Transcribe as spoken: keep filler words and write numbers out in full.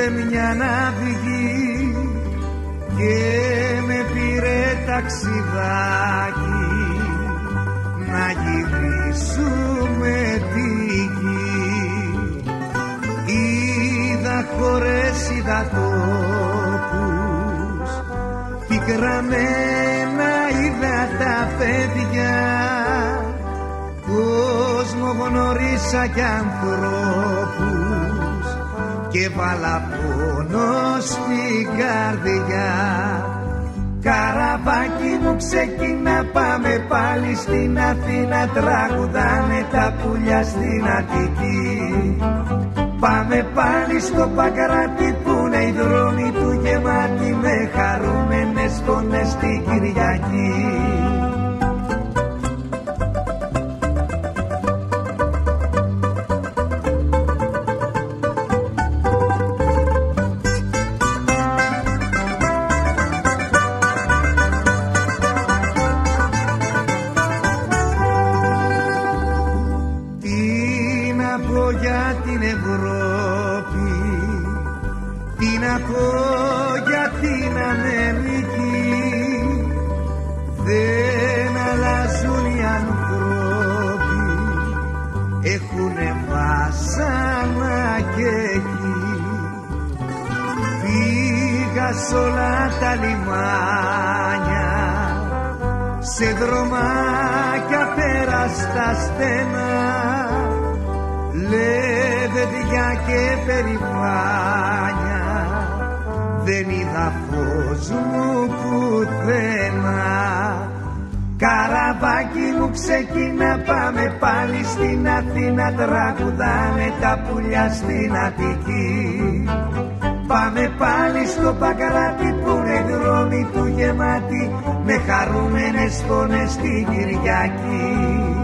είδε μια αυγή και με πήρε ταξιδάκι να γυρίσουμε τη γη. Είδα χώρες, είδα τόπους, πικραμένα είδα τα παιδιά, κόσμο γνωρίσα κι ανθρώπους και βάλα πόνο στην καρδιά. Καραβάκι μου ξεκινά, πάμε πάλι στην Αθήνα, τραγουδάνε τα πουλιά στην Αττική. Πάμε πάλι στο Παγκράτη που είναι οι δρόμοι του γεμάτοι με χαρούμενες φωνές την Κυριακή. Για την Ευρώπη, τι να πω για την Αμερική, δεν αλλάζουν οι άνθρωποι, έχουνε βάσανα και εκεί. Πήγα σ' όλα τα λιμάνια, σε δρομάκια πέραστα στενά, λεβεδιά και περηφάνια, δεν είδα φως μου πουθενά. Καραβάκι μου ξεκινά, πάμε πάλι στην Αθήνα, τραγουδάνε τα πουλιά στην Αττική. Πάμε πάλι στο Παγκράτη που είναι οι δρόμοι του γεμάτοι με χαρούμενες φωνές την Κυριακή.